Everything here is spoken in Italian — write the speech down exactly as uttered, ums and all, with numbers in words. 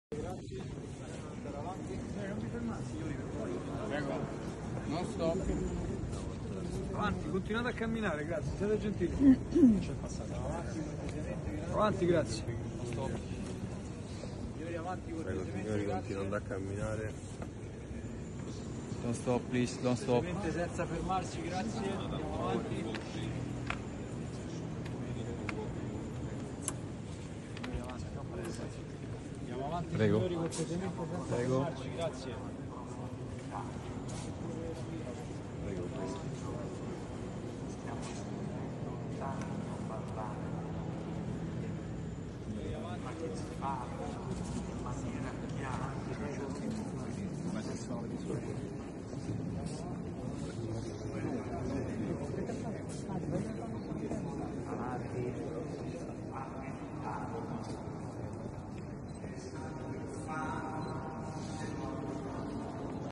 Grazie. Andare avanti. Eh, non mi fermate, signori, per favore. Prego. Non stop. Avanti, continuate a camminare, grazie, siete gentili. C'è il passaggio. Avanti, avanti, grazie. Non stop. Signori, avanti, Prego signori, continuando a camminare. Don't stop, please, don't stop. Senza fermarsi, grazie. Andiamo avanti. Andiamo avanti, Prego. signori, cortesemente senza Prego. fermarci, grazie. Prego, prego. Signori, avanti.